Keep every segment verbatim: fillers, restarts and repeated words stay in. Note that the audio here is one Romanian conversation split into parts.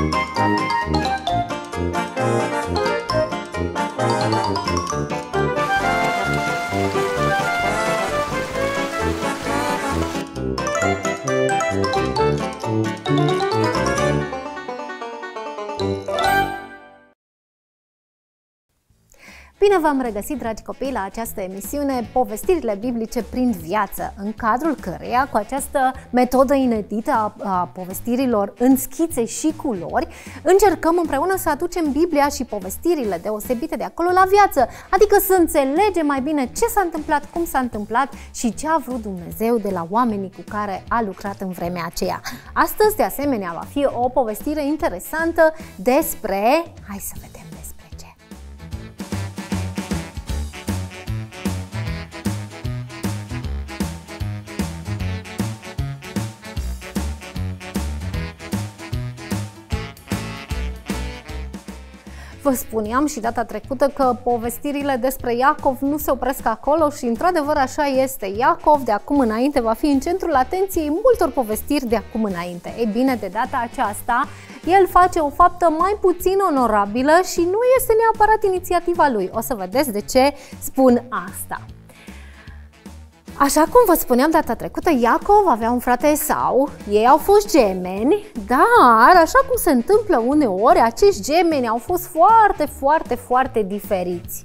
Bine v-am regăsit, dragi copii, la această emisiune Povestirile biblice prin viață, în cadrul căreia, cu această metodă inedită a, a povestirilor în schițe și culori, încercăm împreună să aducem Biblia și povestirile deosebite de acolo la viață, adică să înțelegem mai bine ce s-a întâmplat, cum s-a întâmplat și ce a vrut Dumnezeu de la oamenii cu care a lucrat în vremea aceea. Astăzi, de asemenea, va fi o povestire interesantă despre... Hai să vedem. Vă spuneam și data trecută că povestirile despre Iacov nu se opresc acolo și într-adevăr așa este. Iacov de acum înainte va fi în centrul atenției multor povestiri de acum înainte. Ei bine, de data aceasta, el face o faptă mai puțin onorabilă și nu este neapărat inițiativa lui. O să vedeți de ce spun asta. Așa cum vă spuneam data trecută, Iacov avea un frate Esau, ei au fost gemeni, dar așa cum se întâmplă uneori, acești gemeni au fost foarte, foarte, foarte diferiți.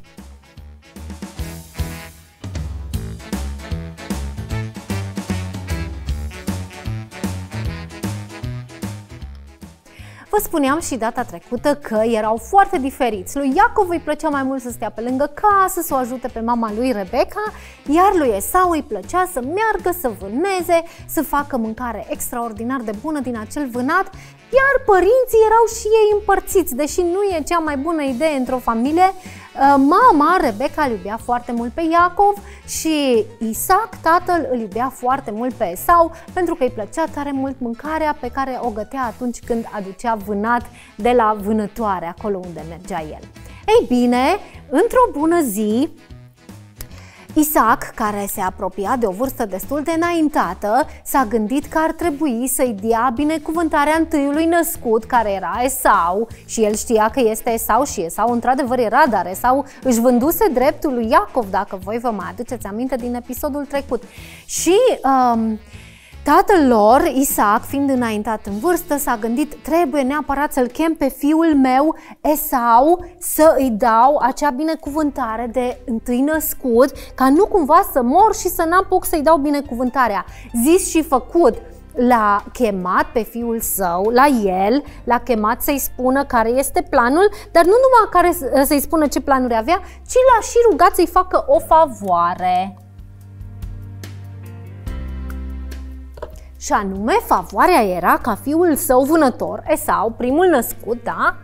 Vă spuneam și data trecută că erau foarte diferiți. Lui Iacov îi plăcea mai mult să stea pe lângă casă, să o ajute pe mama lui Rebecca, iar lui Esau îi plăcea să meargă, să vâneze, să facă mâncare extraordinar de bună din acel vânat, iar părinții erau și ei împărțiți, deși nu e cea mai bună idee într-o familie. Mama, Rebecca, îl iubea foarte mult pe Iacov și Isaac, tatăl, îl iubea foarte mult pe Esau pentru că îi plăcea tare mult mâncarea pe care o gătea atunci când aducea vânat de la vânătoare, acolo unde mergea el. Ei bine, într-o bună zi, Isaac, care se apropia de o vârstă destul de înaintată, s-a gândit că ar trebui să-i dea binecuvântarea întâiului născut, care era Esau, și el știa că este Esau și Esau într-adevăr era, dar Esau își vânduse dreptul lui Iacov, dacă voi vă mai aduceți aminte din episodul trecut. Și um, tatăl lor, Isaac, fiind înaintat în vârstă, s-a gândit, trebuie neapărat să-l chem pe fiul meu, Esau, să îi dau acea binecuvântare de întâi născut, ca nu cumva să mor și să n-apuc să-i dau binecuvântarea. Zis și făcut, l-a chemat pe fiul său la el, l-a chemat să-i spună care este planul, dar nu numai care să-i spună ce planuri avea, ci l-a și rugat să-i facă o favoare. Și anume, favoarea era ca fiul său vânător, Esau, primul născut, da?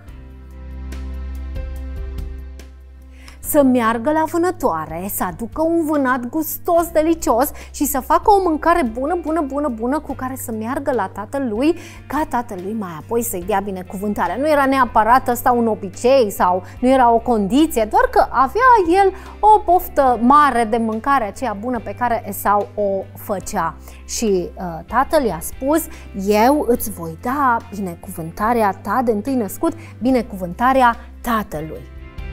Să meargă la vânătoare, să aducă un vânat gustos, delicios și să facă o mâncare bună, bună, bună, bună cu care să meargă la tatălui, ca tatălui mai apoi să-i dea binecuvântarea. Nu era neapărat ăsta un obicei sau nu era o condiție, doar că avea el o poftă mare de mâncare aceea bună pe care Esau o făcea. Și uh, tatăl i-a spus, eu îți voi da binecuvântarea ta de întâi născut, binecuvântarea tatălui.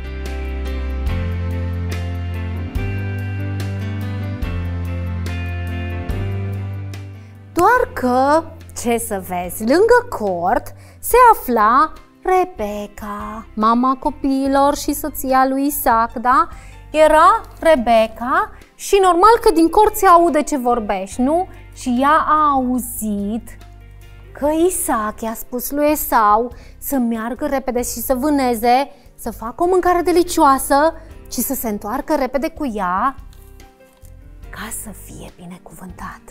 Doar că, ce să vezi, lângă cort se afla Rebecca, mama copiilor și soția lui Isaac, da? Era Rebecca și normal că din cort se aude ce vorbești, nu? Și ea a auzit că Isaac i-a spus lui Esau să meargă repede și să vâneze, să facă o mâncare delicioasă și să se întoarcă repede cu ea ca să fie binecuvântat.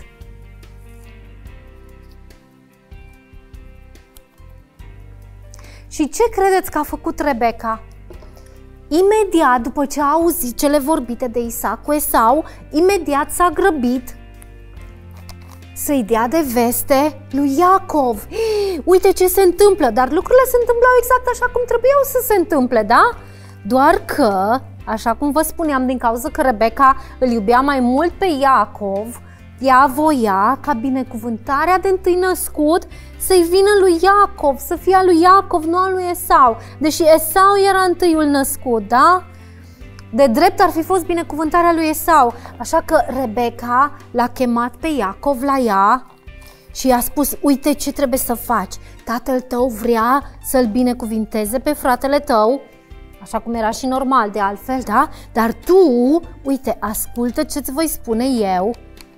Și ce credeți că a făcut Rebecca? Imediat după ce a auzit cele vorbite de Isaac cu Esau, imediat s-a grăbit să-i dea de veste lui Iacov. Uite ce se întâmplă, dar lucrurile se întâmplau exact așa cum trebuiau să se întâmple, da? Doar că, așa cum vă spuneam, din cauza că Rebecca îl iubea mai mult pe Iacov, ea voia ca binecuvântarea de întâi născut să-i vină lui Iacov, să fie a lui Iacov, nu a lui Esau. Deși Esau era întâiul născut, da? De drept ar fi fost binecuvântarea lui Esau. Așa că Rebecca l-a chemat pe Iacov la ea și i-a spus: uite ce trebuie să faci. Tatăl tău vrea să-l binecuvinteze pe fratele tău, așa cum era și normal de altfel, da? Dar tu, uite, ascultă ce-ți voi spune eu.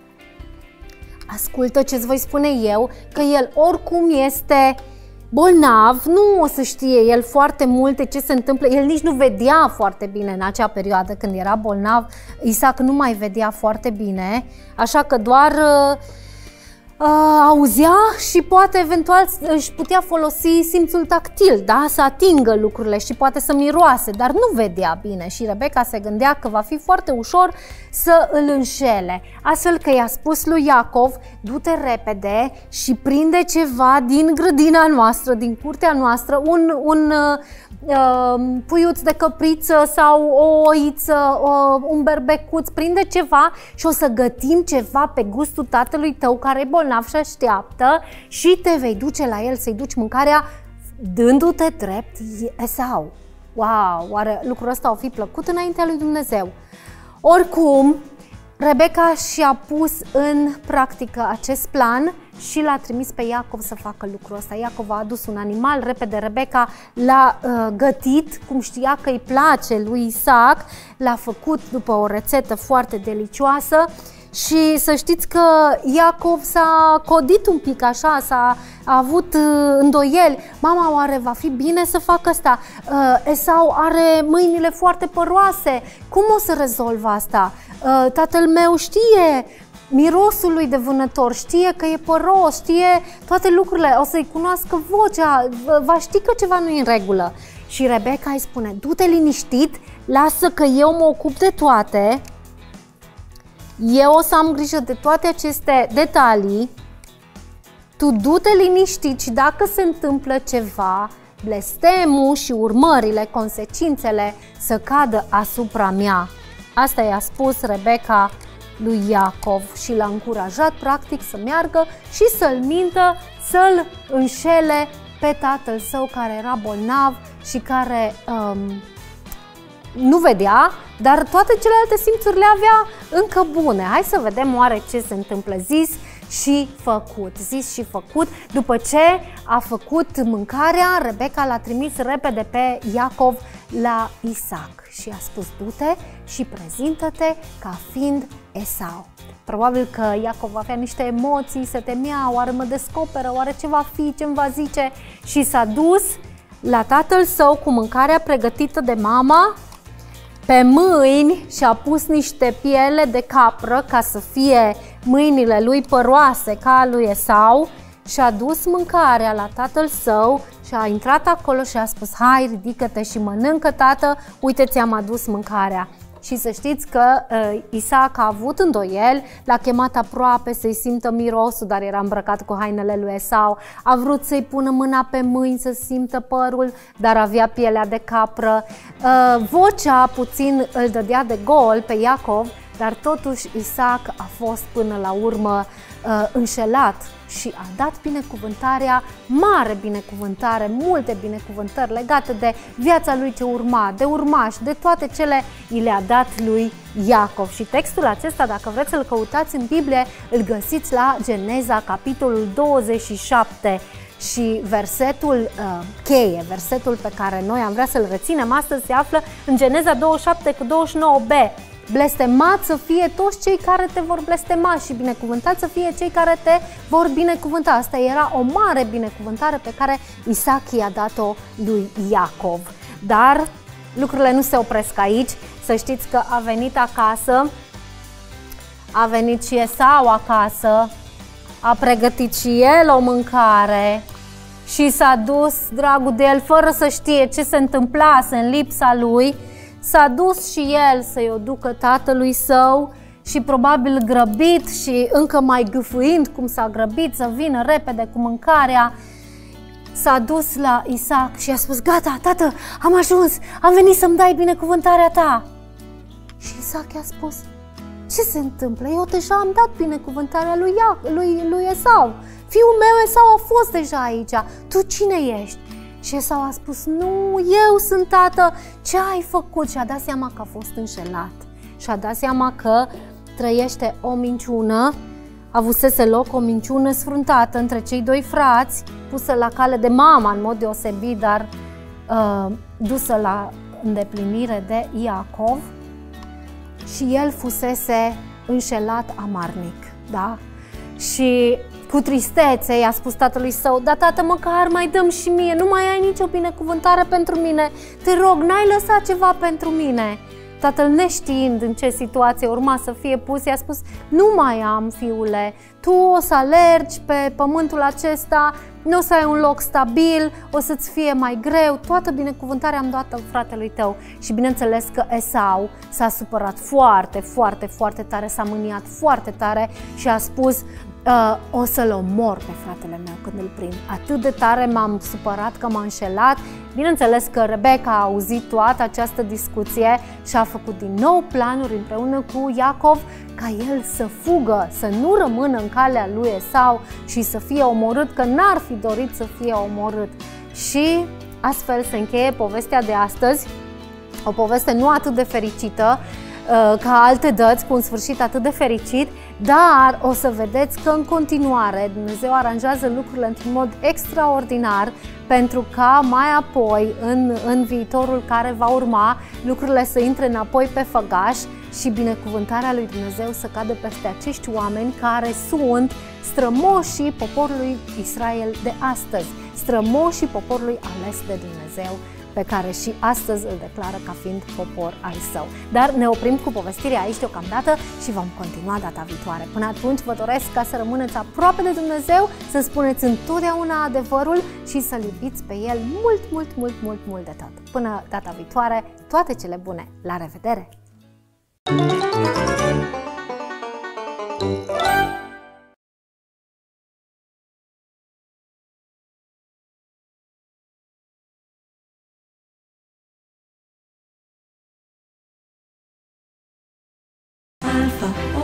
Ascultă ce-ți voi spune eu, că el oricum este bolnav, nu o să știe el foarte multe ce se întâmplă, el nici nu vedea foarte bine în acea perioadă când era bolnav, Isaac nu mai vedea foarte bine, așa că doar uh, uh, auzea și poate eventual își putea folosi simțul tactil, da? Să atingă lucrurile și poate să miroase, dar nu vedea bine și Rebecca se gândea că va fi foarte ușor să îl înșele, astfel că i-a spus lui Iacov: du-te repede și prinde ceva din grădina noastră, din curtea noastră, un, un uh, puiuț de căpriță sau o oiță, uh, un berbecuț, prinde ceva și o să gătim ceva pe gustul tatălui tău care e bolnav și așteaptă și te vei duce la el să-i duci mâncarea dându-te drept Esau. Wow, oare lucrul ăsta o fi plăcut înaintea lui Dumnezeu? Oricum, Rebecca și-a pus în practică acest plan și l-a trimis pe Iacov să facă lucrul ăsta. Iacov a adus un animal, repede Rebecca l-a uh, gătit, cum știa că îi place lui Isaac, l-a făcut după o rețetă foarte delicioasă și să știți că Iacov s-a codit un pic așa, s-a avut uh, îndoieli. Mama, oare va fi bine să fac asta? Uh, Esau are mâinile foarte păroase, cum o să rezolv asta? Uh, tatăl meu știe mirosul lui de vânător, știe că e păros, știe toate lucrurile, o să-i cunoască vocea, va ști că ceva nu e în regulă. Și Rebecca îi spune: du-te liniștit, lasă că eu mă ocup de toate, eu o să am grijă de toate aceste detalii, tu du-te liniștit și dacă se întâmplă ceva, blestemul și urmările, consecințele să cadă asupra mea. Asta i-a spus Rebecca lui Iacov și l-a încurajat practic să meargă și să-l mintă, să-l înșele pe tatăl său care era bolnav și care um, nu vedea, dar toate celelalte simțuri le avea încă bune. Hai să vedem oare ce se întâmplă. Zis și făcut, zis și făcut. După ce a făcut mâncarea, Rebecca l-a trimis repede pe Iacov la Isaac și a spus: du-te și prezintă-te ca fiind Esau. Probabil că Iacov avea niște emoții, se temea, oare mă descoperă, oare ce va fi, ce-mi va zice, și s-a dus la tatăl său cu mâncarea pregătită de mama, pe mâini și-a pus niște piele de capră ca să fie mâinile lui păroase ca a lui Esau și a dus mâncarea la tatăl său și a intrat acolo și a spus: hai, ridică-te și mănâncă, tată, uite, ți-am adus mâncarea. Și să știți că uh, Isaac a avut îndoieli, l-a chemat aproape să-i simtă mirosul, dar era îmbrăcat cu hainele lui Esau. A vrut să-i pună mâna pe mâini să simtă părul, dar avea pielea de capră. Uh, vocea puțin îl dădea de gol pe Iacov, dar totuși Isaac a fost până la urmă uh, înșelat și a dat binecuvântarea, mare binecuvântare, multe binecuvântări legate de viața lui ce urma, de urmași, de toate cele i le-a dat lui Iacov. Și textul acesta, dacă vreți să-l căutați în Biblie, îl găsiți la Geneza, capitolul douăzeci și șapte. Și versetul uh, cheie, versetul pe care noi am vrea să-l reținem astăzi, se află în Geneza douăzeci și șapte cu douăzeci și nouă b. Blestemați să fie toți cei care te vor blestema și binecuvântați să fie cei care te vor binecuvânta. Asta era o mare binecuvântare pe care Isaac i-a dat-o lui Iacov. Dar lucrurile nu se opresc aici. Să știți că a venit acasă, a venit și Esau acasă, a pregătit și el o mâncare și s-a dus, dragul de el, fără să știe ce se întâmplase în lipsa lui. S-a dus și el să-i o ducă tatălui său și probabil grăbit și încă mai gâfâind cum s-a grăbit să vină repede cu mâncarea, s-a dus la Isaac și a spus: gata, tată, am ajuns, am venit să-mi dai binecuvântarea ta. Și Isaac i-a spus: ce se întâmplă? Eu deja am dat binecuvântarea lui, Ia, lui, lui Esau. Fiul meu Esau a fost deja aici. Tu cine ești? Și Esau a spus, nu, eu sunt tată. Ce ai făcut? Și a dat seama că a fost înșelat. Și a dat seama că trăiește o minciună, avusese loc o minciună sfruntată între cei doi frați, pusă la cale de mama în mod deosebit, dar uh, dusă la îndeplinire de Iacov, și el fusese înșelat amarnic, da? Și cu tristețe i-a spus tatălui său, da, tată, măcar mai dăm și mie, nu mai ai nicio binecuvântare pentru mine, te rog, n-ai lăsat ceva pentru mine? Tatăl, neștiind în ce situație urma să fie pus, i-a spus, nu mai am, fiule, tu o să alergi pe pământul acesta, nu o să ai un loc stabil, o să-ți fie mai greu, toată binecuvântarea am dat-o fratelui tău. Și bineînțeles că Esau s-a supărat foarte, foarte, foarte tare, s-a mâniat foarte tare și a spus, Uh, o să-l omor pe fratele meu când îl prind. Atât de tare m-am supărat că m-a înșelat. Bineînțeles că Rebecca a auzit toată această discuție și a făcut din nou planuri împreună cu Iacov ca el să fugă, să nu rămână în calea lui Esau și să fie omorât, că n-ar fi dorit să fie omorât. Și astfel se încheie povestea de astăzi, o poveste nu atât de fericită ca alte dăți, cu un sfârșit atât de fericit, dar o să vedeți că în continuare Dumnezeu aranjează lucrurile într-un mod extraordinar pentru ca mai apoi, în, în viitorul care va urma, lucrurile să intre înapoi pe făgaș și binecuvântarea lui Dumnezeu să cadă peste acești oameni care sunt strămoșii poporului Israel de astăzi, strămoșii poporului ales de Dumnezeu, pe care și astăzi îl declară ca fiind popor al său. Dar ne oprim cu povestirea aici deocamdată și vom continua data viitoare. Până atunci vă doresc ca să rămâneți aproape de Dumnezeu, să spuneți întotdeauna adevărul și să-L iubiți pe El mult, mult, mult, mult, mult de tot. Până data viitoare, toate cele bune! La revedere! Alpha.